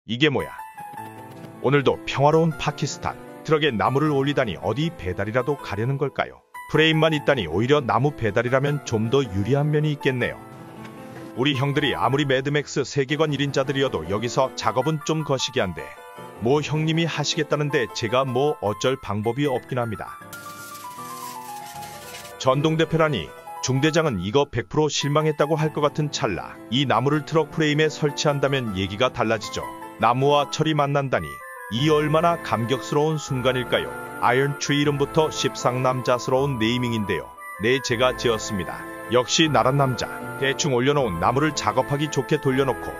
이게 뭐야? 오늘도 평화로운 파키스탄. 트럭에 나무를 올리다니 어디 배달이라도 가려는 걸까요? 프레임만 있다니 오히려 나무 배달이라면 좀 더 유리한 면이 있겠네요. 우리 형들이 아무리 매드맥스 세계관 1인자들이어도 여기서 작업은 좀 거시기한데 뭐 형님이 하시겠다는데 제가 뭐 어쩔 방법이 없긴 합니다. 전동대표라니 중대장은 이거 100% 실망했다고 할 것 같은 찰나 이 나무를 트럭 프레임에 설치한다면 얘기가 달라지죠. 나무와 철이 만난다니 이 얼마나 감격스러운 순간일까요? 아이언트리 이름부터 십상남자스러운 네이밍인데요. 네, 제가 지었습니다. 역시 나란 남자. 대충 올려놓은 나무를 작업하기 좋게 돌려놓고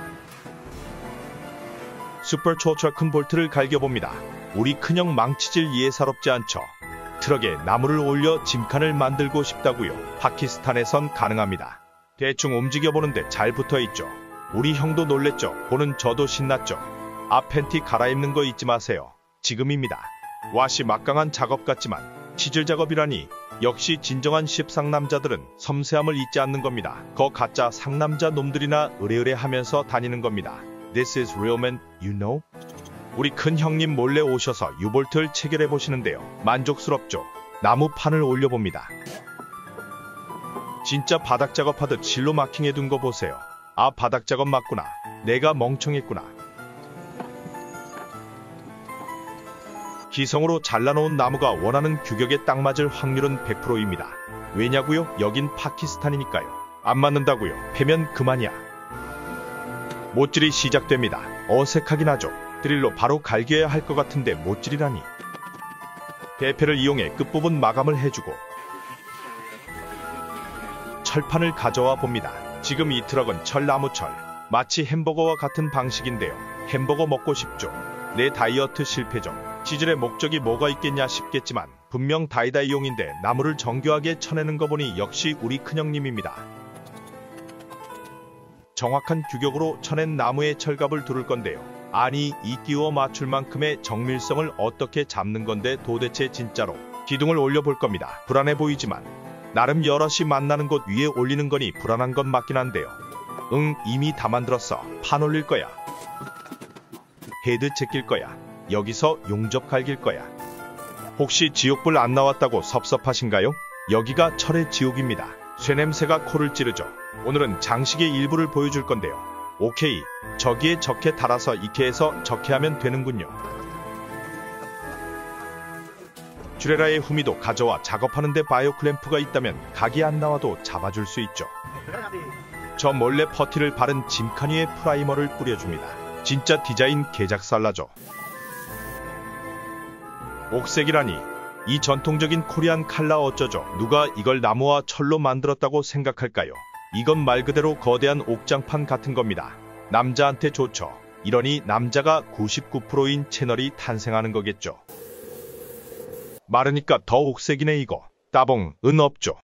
슈퍼 초트라 큰 볼트를 갈겨봅니다. 우리 큰형 망치질 예사롭지 않죠? 트럭에 나무를 올려 짐칸을 만들고 싶다고요. 파키스탄에선 가능합니다. 대충 움직여보는데 잘 붙어있죠. 우리 형도 놀랬죠. 보는 저도 신났죠. 팬티 갈아입는 거 잊지 마세요. 지금입니다. 와시 막강한 작업 같지만 치질 작업이라니 역시 진정한 십상남자들은 섬세함을 잊지 않는 겁니다. 거 가짜 상남자 놈들이나 의뢰하면서 다니는 겁니다. This is real man, you know? 우리 큰 형님 몰래 오셔서 유볼트를 체결해 보시는데요. 만족스럽죠? 나무판을 올려봅니다. 진짜 바닥 작업하듯 실로 마킹해 둔 거 보세요. 아, 바닥 작업 맞구나. 내가 멍청했구나. 기성으로 잘라놓은 나무가 원하는 규격에 딱 맞을 확률은 100%입니다. 왜냐고요? 여긴 파키스탄이니까요. 안 맞는다고요? 패면 그만이야. 못질이 시작됩니다. 어색하긴 하죠. 드릴로 바로 갈겨야 할 것 같은데 못질이라니. 대패를 이용해 끝부분 마감을 해주고 철판을 가져와 봅니다. 지금 이 트럭은 철나무철. 마치 햄버거와 같은 방식인데요. 햄버거 먹고 싶죠? 내 다이어트 실패죠. 치질의 목적이 뭐가 있겠냐 싶겠지만 분명 다이다이용인데 나무를 정교하게 쳐내는 거 보니 역시 우리 큰형님입니다. 정확한 규격으로 쳐낸 나무에 철갑을 두를 건데요. 아니, 이 끼워 맞출 만큼의 정밀성을 어떻게 잡는 건데 도대체 진짜로. 기둥을 올려볼 겁니다. 불안해 보이지만 나름 여럿이 만나는 곳 위에 올리는 거니 불안한 건 맞긴 한데요. 응, 이미 다 만들었어. 판 올릴 거야. 헤드 제낄 거야. 여기서 용접 갈길 거야. 혹시 지옥불 안 나왔다고 섭섭하신가요? 여기가 철의 지옥입니다. 쇠냄새가 코를 찌르죠. 오늘은 장식의 일부를 보여줄 건데요. 오케이, 저기에 적게 달아서 이케에서 적게 하면 되는군요. 쥬레라의 후미도 가져와 작업하는데 바이오 클램프가 있다면 각이 안 나와도 잡아줄 수 있죠. 저 몰래 퍼티를 바른 짐칸 위에 프라이머를 뿌려줍니다. 진짜 디자인 개작살나죠. 옥색이라니 이 전통적인 코리안 칼라 어쩌죠. 누가 이걸 나무와 철로 만들었다고 생각할까요? 이건 말 그대로 거대한 옥장판 같은 겁니다. 남자한테 좋죠. 이러니 남자가 99%인 채널이 탄생하는 거겠죠. 마르니까 더 옥색이네 이거. 따봉, 은 없죠.